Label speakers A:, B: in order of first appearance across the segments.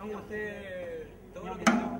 A: vamos a hacer todo lo que tenemos.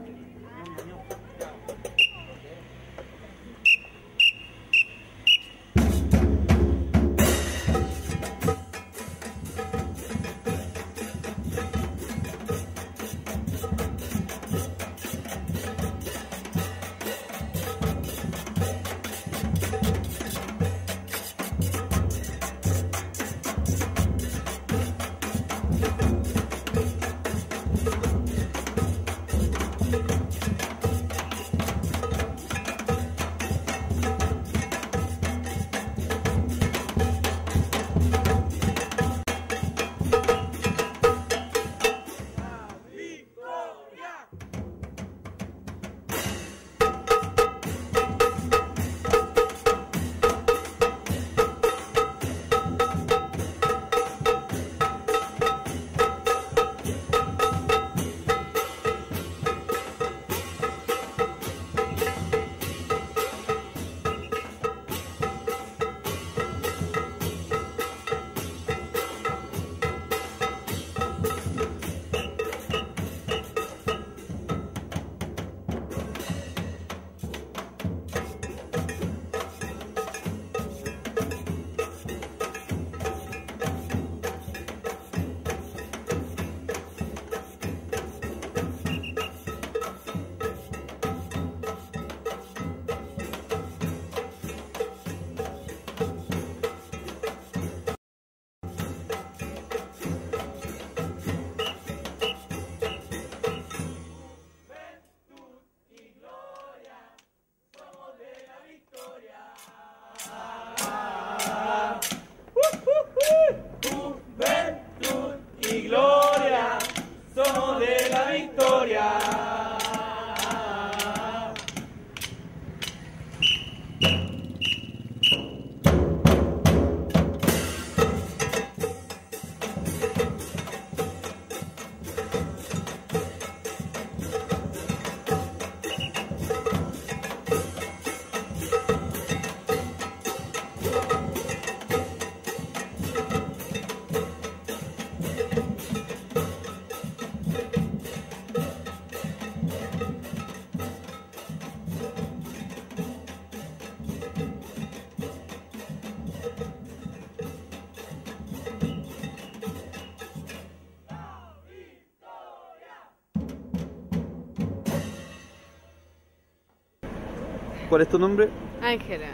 B: ¿Cuál es tu nombre?
C: Ángela.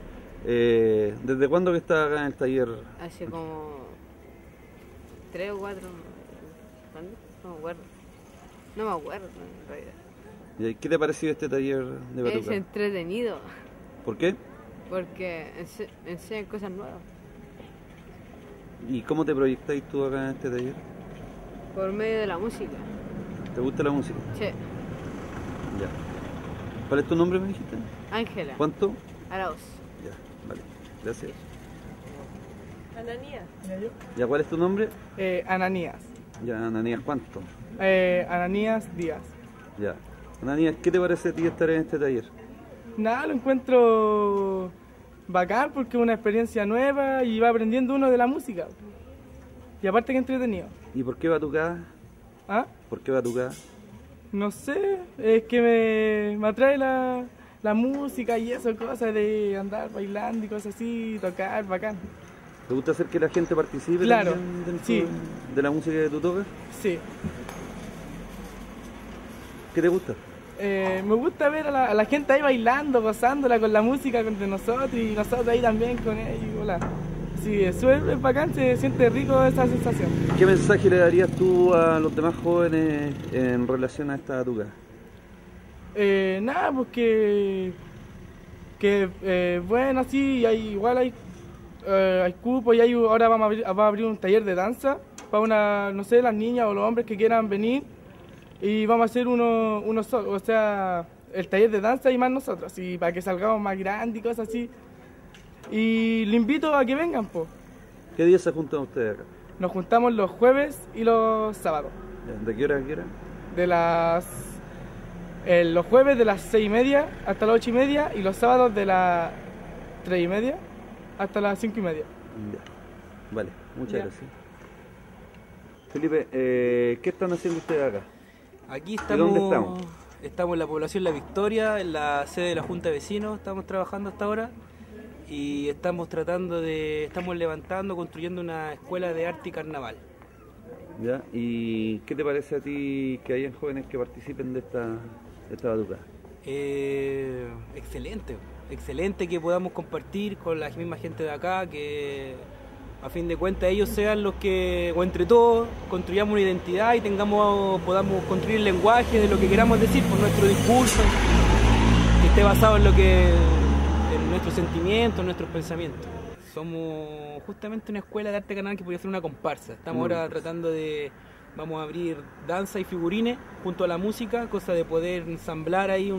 B: ¿Desde cuándo que estás acá en el taller?
C: Hace como 3 o 4. ¿Cuándo? No me acuerdo. No me acuerdo en realidad.
B: ¿Y qué te ha parecido este taller de batucada?
C: Es entretenido.
B: ¿Por qué?
C: Porque enseñan cosas nuevas.
B: ¿Y cómo te proyectáis tú acá en este taller?
C: Por medio de la música.
B: ¿Te gusta la música?
C: Sí.
B: Ya. ¿Cuál es tu nombre, me dijiste?
C: Ángela.
B: ¿Cuánto?
C: Arauz.
B: Ya, vale. Gracias.
C: Ananías.
B: ¿Ya cuál es tu nombre?
D: Ananías.
B: Ya, Ananías, ¿cuánto?
D: Ananías Díaz.
B: Ya. Ananías, ¿qué te parece a ti estar en este taller?
D: Nada, lo encuentro bacán porque es una experiencia nueva y va aprendiendo uno de la música. Y aparte que entretenido.
B: ¿Y por qué batucada?
D: ¿Ah?
B: ¿Por qué batucada?
D: No sé, es que me atrae la música y eso, cosas de andar bailando y cosas así, tocar, bacán.
B: ¿Te gusta hacer que la gente participe
D: Claro,
B: también dentro
D: sí.
B: de la música que tú tocas?
D: Sí.
B: ¿Qué te gusta?
D: Me gusta ver a la gente ahí bailando, gozándola con la música de nosotros y nosotros ahí también con ellos. Hola. Sí, es súper bacán, se siente rico esa sensación.
B: ¿Qué mensaje le darías tú a los demás jóvenes en relación a esta batucada?
D: Nada, pues bueno, sí, igual hay cupo y ahora vamos a abrir un taller de danza para no sé, las niñas o los hombres que quieran venir y vamos a hacer o sea, el taller de danza y más nosotros, y para que salgamos más grandes y cosas así. Y le invito a que vengan, pues.
B: ¿Qué días se juntan ustedes acá?
D: Nos juntamos los jueves y los sábados.
B: ¿De qué hora a qué hora?
D: Los jueves de las 6:30 hasta las 8:30 y los sábados de las 3:30 hasta las 5:30.
B: Ya. Vale, muchas
D: Ya.
B: gracias. Felipe, ¿qué están haciendo ustedes acá?
A: Aquí
B: ¿Y dónde estamos?
A: Estamos en la población La Victoria, en la sede de la Junta de Vecinos, estamos trabajando hasta ahora y estamos levantando, construyendo una escuela de arte y carnaval.
B: ¿Ya? ¿Y qué te parece a ti que hayan jóvenes que participen de esta batucada?
A: Excelente que podamos compartir con la misma gente de acá, que a fin de cuentas ellos sean los que, o entre todos, construyamos una identidad y podamos construir el lenguaje de lo que queramos decir por nuestro discurso, que esté basado en nuestros sentimientos, en nuestros pensamientos. Somos justamente una escuela de arte carnaval que podría ser una comparsa. Estamos ahora vamos a abrir danza y figurines junto a la música, cosa de poder ensamblar ahí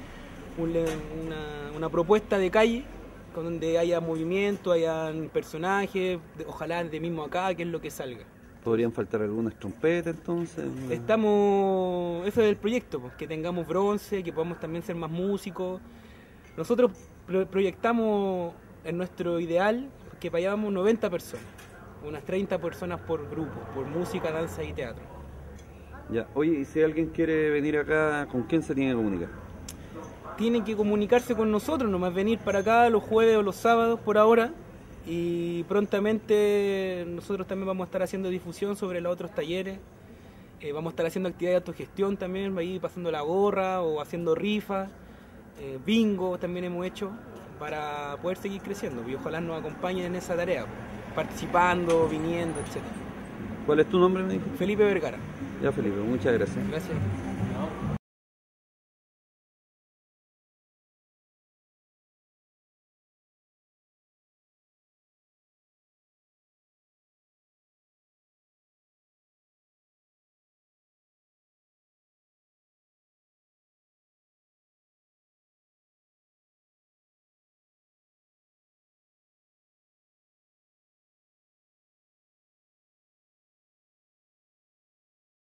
A: una propuesta de calle, donde haya movimiento, haya personajes, ojalá de mismo acá, que es lo que salga.
B: ¿Podrían faltar algunas trompetas entonces?
A: Eso es el proyecto, pues, que tengamos bronce, que podamos también ser más músicos. Nosotros proyectamos en nuestro ideal que vayamos 90 personas, unas 30 personas por grupo, por música, danza y teatro.
B: Ya, oye, y si alguien quiere venir acá, ¿con quién se tiene que comunicar?
A: Tienen que comunicarse con nosotros, nomás venir para acá los jueves o los sábados por ahora, y prontamente nosotros también vamos a estar haciendo difusión sobre los otros talleres. Vamos a estar haciendo actividades de autogestión también, ahí pasando la gorra o haciendo rifas, bingo también hemos hecho, para poder seguir creciendo y ojalá nos acompañen en esa tarea, participando, viniendo, etc.
B: ¿Cuál es tu nombre, me dijiste?
A: Felipe Vergara.
B: Ya, Felipe, muchas gracias.
A: Gracias.